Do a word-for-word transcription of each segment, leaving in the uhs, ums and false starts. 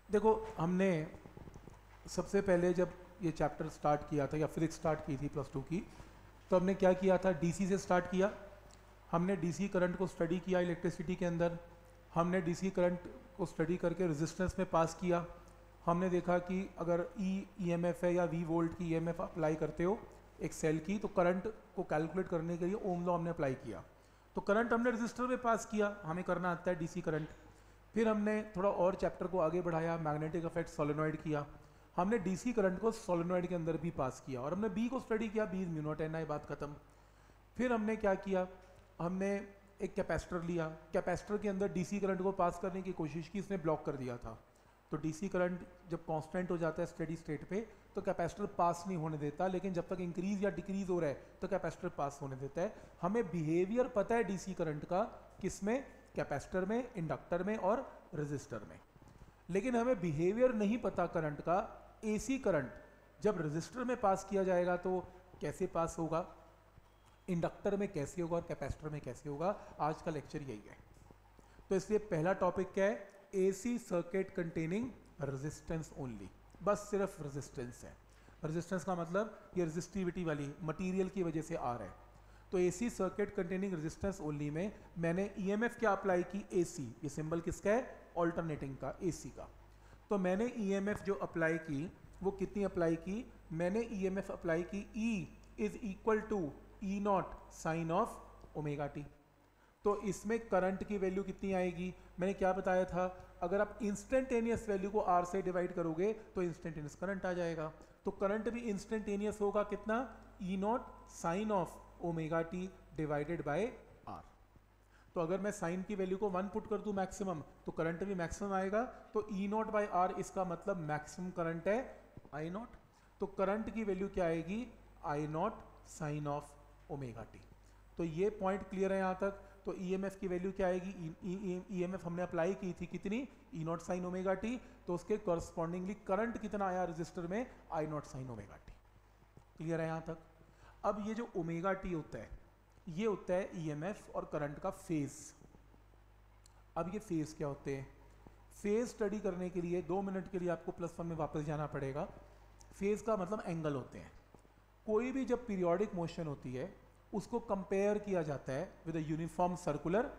देखो, हमने सबसे पहले जब ये चैप्टर स्टार्ट किया था या फिजिक्स स्टार्ट की थी प्लस टू की, तो हमने क्या किया था, डीसी से स्टार्ट किया। हमने डीसी करंट को स्टडी किया इलेक्ट्रिसिटी के अंदर। हमने डीसी करंट को स्टडी करके रेजिस्टेंस में पास किया। हमने देखा कि अगर ई ईएमएफ है या वी वोल्ट की ईएमएफ अप्लाई करते हो एक सेल की, तो करंट को कैलकुलेट करने के लिए ओम लॉ हमने अप्लाई किया। तो करंट हमने रजिस्टर में पास किया, हमें करना आता है डीसी करंट। फिर हमने थोड़ा और चैप्टर को आगे बढ़ाया, मैग्नेटिक इफेक्ट सोलेनॉइड किया। हमने डीसी करंट को सोलेनॉइड के अंदर भी पास किया और हमने बी को स्टडी किया, B mu not N I, बात खत्म। फिर हमने क्या किया, हमने एक कैपेसिटर लिया, कैपेसिटर के अंदर डीसी करंट को पास करने की कोशिश की, इसने ब्लॉक कर दिया था। तो डीसी करंट जब कांस्टेंट हो जाता है स्टेडी स्टेट पे, तो कैपेसिटर पास नहीं होने देता, लेकिन जब तक इंक्रीज या डिक्रीज हो रहा है तो कैपेसिटर पास होने देता है। हमें बिहेवियर पता है डीसी करंट का, किसमें, कैपेसिटर में, इंडक्टर में और रेजिस्टर में। लेकिन हमें बिहेवियर नहीं पता करंट का। एसी करंट जब रेजिस्टर में पास किया जाएगा तो कैसे पास होगा, इंडक्टर में कैसे होगा और कैपेसिटर में कैसे होगा, आज का लेक्चर यही है। तो इसलिए पहला टॉपिक क्या है, AC circuit containing resistance only, बस सिर्फ रेजिस्टेंस है। रेजिस्टेंस का मतलब ये रेजिस्टिविटी वाली मटेरियल की वजह से आ रहा है। तो AC circuit containing resistance only में मैंने ईएमएफ क्या अप्लाई की, एसी, ये सिंबल किसका है, ऑल्टरनेटिंग का, एसी का। तो मैंने ईएमएफ जो अप्लाई की वो कितनी अप्लाई की, मैंने ईएमएफ अप्लाई की E is equal to E not sine of omega t. तो इसमें करंट की वैल्यू कितनी आएगी, मैंने क्या बताया था, अगर आप इंस्टेंटेनियस वैल्यू को R से डिवाइड करोगे तो इंस्टेंटेनियस करंट आ जाएगा। तो करंट भी इंस्टेंटेनियस होगा, कितना, E not sine of omega t divided by R. तो अगर मैं साइन की वैल्यू को वन पुट कर दूं मैक्सिमम, तो करंट भी मैक्सिमम आएगा। तो ई नॉट बाई आर इसका मतलब मैक्सिमम करंट है आई नॉट। तो करंट की वैल्यू क्या आएगी, I not sine of omega t. तो ये पॉइंट क्लियर है यहाँ तक। तो ईएमएफ की वैल्यू क्या आएगी, ईएमएफ हमने अप्लाई की थी कितनी, E not sine omega t. तो उसके कॉरस्पॉन्डिंगली करंट कितना आया रजिस्टर में, I not sine omega t. Clear है यहाँ तक। अब ये जो ओमेगा टी होता है, ये होता है ईएमएफ और करंट का फेज। अब ये फेज क्या होते हैं, फेज स्टडी करने के लिए दो मिनट के लिए आपको प्लस वन में वापस जाना पड़ेगा। फेज का मतलब एंगल होते हैं। कोई भी जब पीरियोडिक मोशन होती है उसको कंपेयर किया जाता है with a uniform circular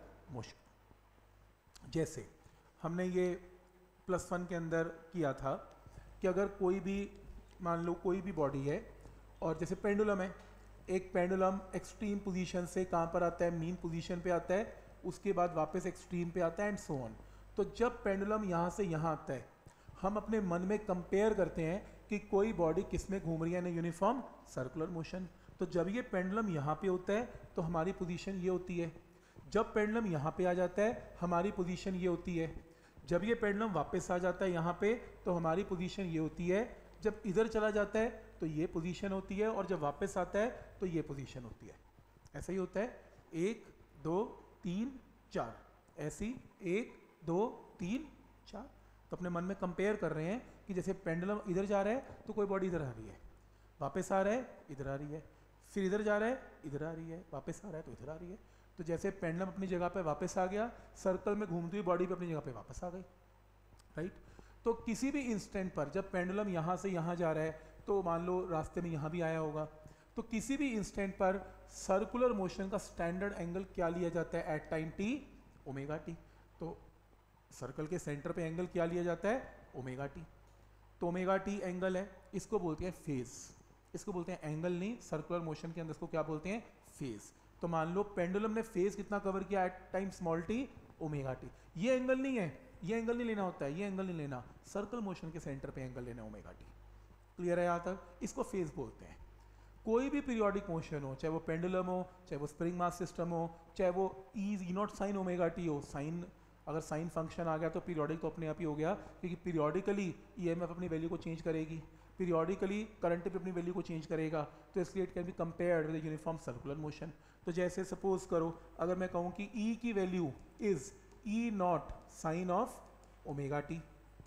motion. जैसे हमने ये प्लस वन के अंदर किया था कि अगर कोई भी, मान लो कोई भी बॉडी है और जैसे पेंडुलम है, एक पेंडुलम एक्सट्रीम पोजीशन से कहाँ पर आता है, मीन पोजीशन पे आता है, उसके बाद वापस एक्सट्रीम पे आता है एंड सो ऑन। तो जब पेंडुलम यहाँ से यहाँ आता है, हम अपने मन में कंपेयर करते हैं कि कोई बॉडी किस में घूम रही है, ना यूनिफॉर्म सर्कुलर मोशन। तो जब ये पेंडुलम यहाँ पे होता है तो हमारी पोजीशन ये होती है, जब पेंडुलम यहाँ पे आ जाता है हमारी पोजीशन ये होती है, जब ये पेंडुलम वापस आ जाता है यहाँ पे तो हमारी पोजीशन ये होती है, जब इधर चला जाता है तो ये पोजीशन होती है और जब वापस आता है तो ये पोजीशन होती है। ऐसा ही होता है, एक दो तीन चार, ऐसी एक दो तीन चार। तो अपने मन में कंपेयर कर रहे हैं कि जैसे पेंडुलम इधर जा रहा है तो कोई बॉडी इधर आ रही है, वापस आ रहा है इधर आ रही है, फिर इधर जा रहा है इधर आ रही है, वापस आ रहा है तो इधर आ रही है। तो जैसे पेंडुलम अपनी जगह पे वापस आ गया, सर्कल में घूमती हुई बॉडी पे अपनी जगह पे वापस आ गई, राइट। तो किसी भी इंस्टेंट पर जब पेंडुलम यहाँ से यहाँ जा रहा है, तो मान लो रास्ते में यहाँ भी आया होगा, तो किसी भी इंस्टेंट पर सर्कुलर मोशन का स्टैंडर्ड एंगल क्या लिया जाता है at time t, omega t. तो सर्कल के सेंटर पे एंगल क्या लिया जाता है, ओमेगा टी। तो ओमेगा टी एंगल है, इसको बोलते हैं फेज। इसको बोलते हैं एंगल नहीं, सर्कुलर मोशन के अंदर इसको क्या बोलते हैं, फेज। तो मान लो पेंडुलम ने फेज कितना कवर किया at time small t, omega t. ये एंगल नहीं है, ये एंगल नहीं लेना होता है, ये एंगल नहीं लेना, सर्कल मोशन के सेंटर पे एंगल लेना, ओमेगा टी। क्लियर है यहाँ तक। इसको फेज बोलते हैं। कोई भी पीरियोडिक मोशन हो, चाहे वो पेंडुलम हो, चाहे वो स्प्रिंग मास सिस्टम हो, चाहे वो E E not sine omega t हो, साइन अगर साइन फंक्शन आ गया तो पीरियोडिक तो अपने आप ही हो गया, क्योंकि पीरियोडिकली ईएमएफ अपनी वैल्यू को चेंज करेगी, पीरियोडिकली करंट भी अपनी वैल्यू को चेंज करेगा। तो इसलिए it can be compared with uniform circular motion. तो जैसे सपोज करो अगर मैं कहूँ कि ई की value is E not sine of omega t,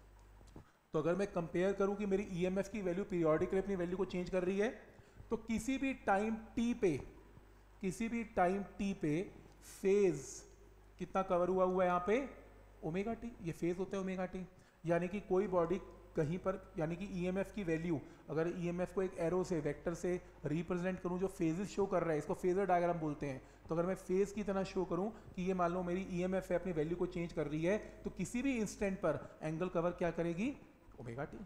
तो अगर मैं कंपेयर करूँ कि मेरी ईएमएफ की वैल्यू पीरियोडिकली अपनी वैल्यू को चेंज कर रही है, तो किसी भी टाइम टी पे, किसी भी टाइम टी पे फेज कितना कवर हुआ हुआ है यहाँ पे, ओमेगा टी, ये फेज होता है ओमेगा टी। यानी कि कोई बॉडी कहीं पर, यानी कि ईएमएफ की वैल्यू, अगर ईएमएफ को एक एरो से, वेक्टर से रिप्रेजेंट करूं जो फेजेस शो कर रहा है, इसको फेजर डायग्राम बोलते हैं। तो अगर मैं फेज की तरह शो करूं कि ये मान लो मेरी ईएमएफ है, अपनी वैल्यू को चेंज कर रही है, तो किसी भी इंस्टेंट पर एंगल कवर क्या करेगी, ओमेगा टी।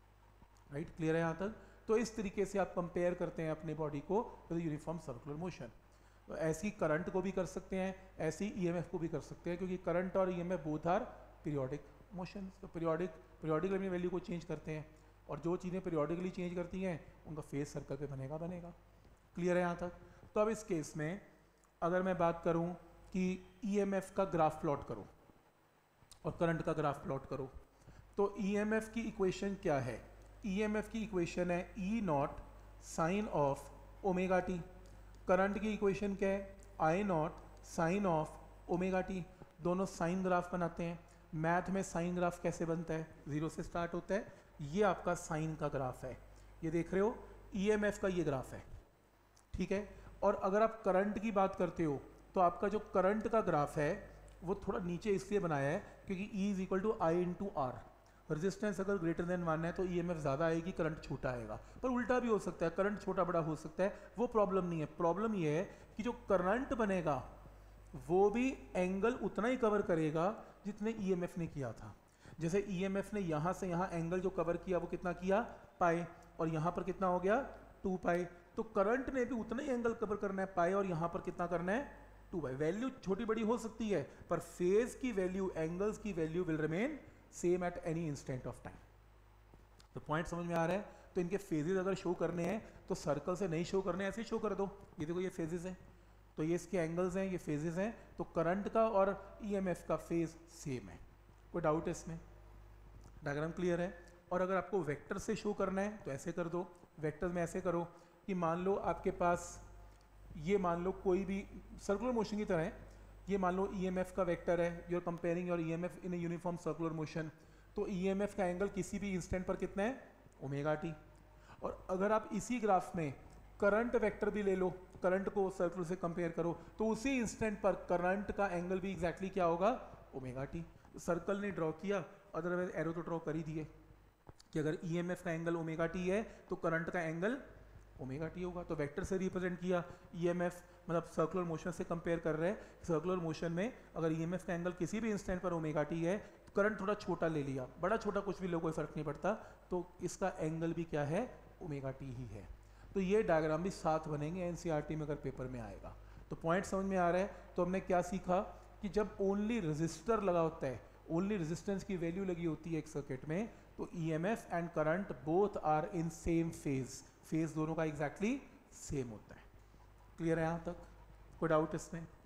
राइट, क्लियर है यहाँ तक? तो इस तरीके से आप कंपेयर करते हैं अपनी बॉडी को विद यूनिफॉर्म सर्कुलर मोशन। तो ऐसी करंट को भी कर सकते हैं, ऐसी ईएमएफ को भी कर सकते हैं, क्योंकि करंट और EMF both are periodic motion. तो पीरियोडिक पीरियोडिकली अपनी वैल्यू को चेंज करते हैं, और जो चीज़ें पीरियोडिकली चेंज करती हैं उनका फेज सर्कल पे बनेगा बनेगा क्लियर है यहाँ तक? तो अब इस केस में अगर मैं बात करूँ कि ईएमएफ का ग्राफ प्लॉट करो और करंट का ग्राफ प्लॉट करो, तो ईएमएफ की इक्वेशन क्या है? ईएमएफ की इक्वेशन है E not sine of omega t. Current की इक्वेशन क्या है? I not sine of omega t. दोनों साइन ग्राफ बनाते हैं। मैथ में साइन ग्राफ कैसे बनता है? जीरो से स्टार्ट होता है। ये आपका साइन का ग्राफ है, ये देख रहे हो, ईएमएफ का ये ग्राफ है, ठीक है। और अगर आप करंट की बात करते हो तो आपका जो करंट का ग्राफ है वो थोड़ा नीचे इसलिए बनाया है क्योंकि E is equal to I into R. Resistance अगर ग्रेटर देन वन है तो ईएमएफ ज़्यादा आएगी, करंट छोटा आएगा। पर उल्टा भी हो सकता है, करंट छोटा बड़ा हो सकता है, वो प्रॉब्लम नहीं है। प्रॉब्लम ये है कि जो करंट बनेगा वो भी एंगल उतना ही कवर करेगा जितने ईएमएफ ने किया था। जैसे ईएमएफ ने यहाँ से यहाँ एंगल जो कवर किया वो कितना किया, पाई, और यहाँ पर कितना हो गया, टू पाई। तो करंट ने भी उतना ही एंगल कवर करना है, पाई, और यहाँ पर कितना करना है, टू पाई। वैल्यू छोटी बड़ी हो सकती है पर फेज की वैल्यू, एंगल्स की value will remain same at any instant of time. तो पॉइंट समझ में आ रहा है? तो इनके फेजेस अगर शो करने हैं तो सर्कल से नहीं शो करने, ऐसे शो कर दो। ये देखो ये फेजेस हैं, तो ये इसके एंगल्स हैं, ये फेजेस हैं। तो करंट का और ईएमएफ का फेज सेम है। कोई डाउट है इसमें? डायग्राम क्लियर है? और अगर आपको वेक्टर से शो करना है तो ऐसे कर दो। वेक्टर में ऐसे करो कि मान लो आपके पास ये, मान लो कोई भी सर्कुलर मोशन की तरह है, ये मान लो ईएमएफ का वेक्टर है, you are comparing your EMF in a uniform circular motion. तो ईएमएफ का एंगल किसी भी इंस्टेंट पर कितना है, ओमेगा टी। और अगर आप इसी ग्राफ में करंट वेक्टर भी ले लो, करंट को सर्कुलर से कंपेयर करो, तो उसी इंस्टेंट पर करंट का एंगल भी एग्जैक्टली क्या होगा, ओमेगा टी। सर्कल ने ड्रॉ किया, अदरवाइज एरो तो ड्रॉ कर ही दिए कि अगर ईएमएफ का एंगल ओमेगा टी है तो करंट का एंगल ओमेगा टी होगा। तो वेक्टर से रिप्रेजेंट किया, ईएमएफ मतलब सर्कुलर मोशन से कंपेयर कर रहे हैं। सर्कुलर मोशन में अगर ईएमएफ का एंगल किसी भी इंस्टेंट पर ओमेगा टी है तो करंट थोड़ा छोटा ले लिया, बड़ा छोटा कुछ भी लो, कोई फर्क नहीं पड़ता, तो इसका एंगल भी क्या है, ओमेगा टी ही है। तो ये डायग्राम भी साथ बनेंगे एनसीईआरटी में अगर पेपर में आएगा। तो पॉइंट समझ में आ रहा है? तो हमने क्या सीखा कि जब ओनली रेजिस्टर लगा होता है, ओनली रेजिस्टेंस की वैल्यू लगी होती है एक सर्किट में, तो EMF and current both are in same phase. Phase दोनों का एग्जैक्टली सेम होता है। क्लियर है यहाँ तक? कोई डाउट इसमें?